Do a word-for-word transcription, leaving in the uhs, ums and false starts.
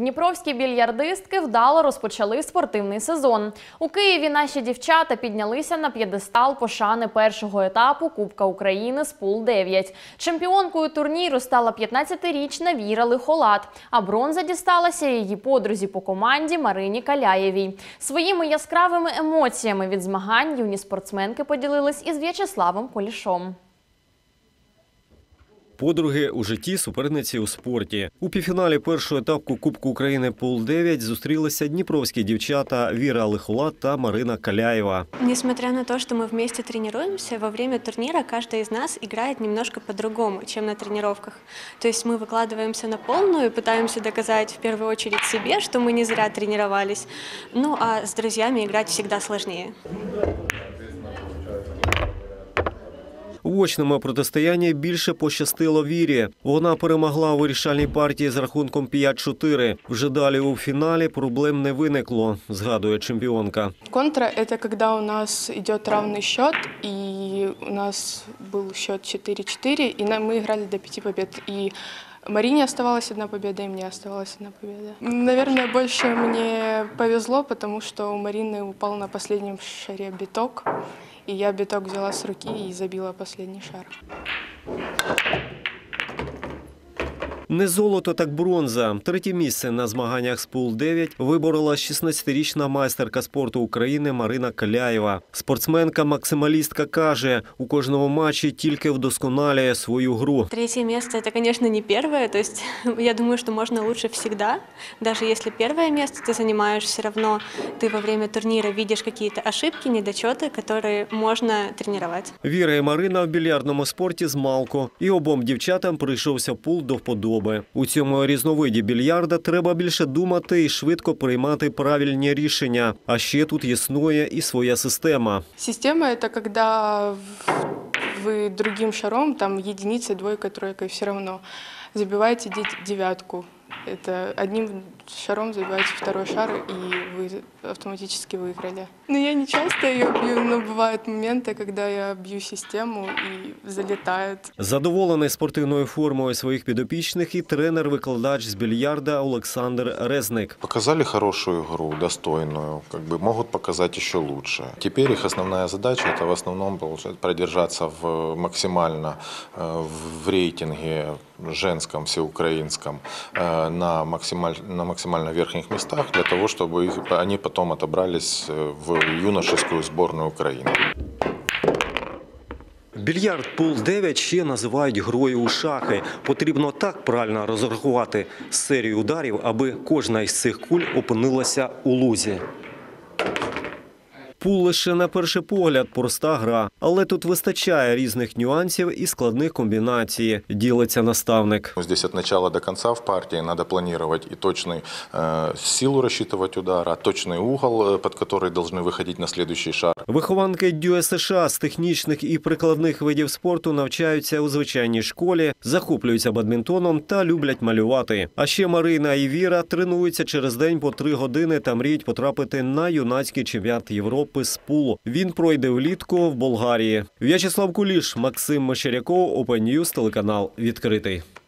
Дніпровські більярдистки вдало розпочали спортивний сезон. У Києві наші дівчата піднялися на п'єдестал пошани першого етапу Кубка України з пул дев'ять. Чемпіонкою турніру стала п'ятнадцятирічна Віра Лихолад, а бронза дісталася її подрузі по команді Марині Каляєвій. Своїми яскравими емоціями від змагань юні спортсменки поділились із В'ячеславом Полішом. Подруги у житті, суперниці у спорті. У півфіналі першого етапу Кубку України пул дев'ять зустрілися дніпровські дівчата Віра Лихолад та Марина Каляєва. Несмотря на то, что мы вместе тренируемся, во время турнира каждая из нас играет немножко по-другому, чем на тренировках. То есть мы выкладываемся на полную и пытаемся доказать в первую очередь себе, что мы не зря тренировались. Ну а с друзьями играть всегда сложнее. У очному протистоянні більше пощастило Вірі. Вона перемогла у вирішальній партії з рахунком п'ять-чотири. Вже далі у фіналі проблем не виникло, згадує чемпіонка. Контра – это когда у нас идет равный счет, и у нас был счет четыре-четыре, и мы играли до пяти побед. И Марине оставалась одна победа, и мне оставалась одна победа. Наверное, больше мне повезло, потому что у Марины упал на последнем шаре биток, и я биток взяла с руки и забила последний шар. Не золото, так бронза. Третє місце на змаганнях з пул дев'ять виборола шістнадцятирічна майстерка спорту України Марина Каляєва. Спортсменка-максималістка каже, у кожному матчі тільки вдосконалює свою гру. Третье место – это, конечно, не первое. То есть я думаю, что можно лучше всегда. Даже если первое место ты занимаешь, все равно ты во время турнира видишь какие-то ошибки, недочеты, которые можно тренировать. Віра і Марина в більярдному спорті змалку. І обом дівчатам прийшовся пул до вподоби. У цьому різновиді більярда треба більше думати і швидко приймати правильні рішення. А ще тут існує і своя система. Система – это когда вы другим шаром, там единица, двойка, тройка, и все равно забиваете девятку. Это одним шаром забиваете второй шар, и вы автоматически выиграли. Но я не часто ее бью, но бывают моменты, когда я бью систему и залетает. Задоволений спортивною формою своїх підопічних і тренер-викладач з більярда Олександр Резник. Показали хорошую игру, достойную, как бы могут показать еще лучше. Теперь их основная задача – это в основном продержаться в максимально в рейтинге женском, всеукраинском, на максимально, на максимально верхних местах, для того, чтобы их, они потом отобрались в юношескую сборную Украины. Більярд пул дев'ять ще називають грою у шахи. Потрібно так правильно розрахувати серію ударів, аби кожна із цих куль опинилася у лузі. Пул лише на перший погляд проста гра, але тут вистачає різних нюансів і складних комбінацій, ділиться наставник. Здесь от начала до конца в партии надо планировать и точную э, силу рассчитывать удара, точный угол, под который должны выходить на следующий шар. Вихованки ДЮСШ США з технічних і прикладних видів спорту навчаються у звичайній школі, захоплюються бадмінтоном та люблять малювати. А ще Марина і Віра тренуються через день по три години та мріють потрапити на юнацький чемпіонат Європи з пулу. Він пройде влітку в Болгарії. В'ячеслав Куліш, Максим Мещеряков, Open News, телеканал «Відкритий».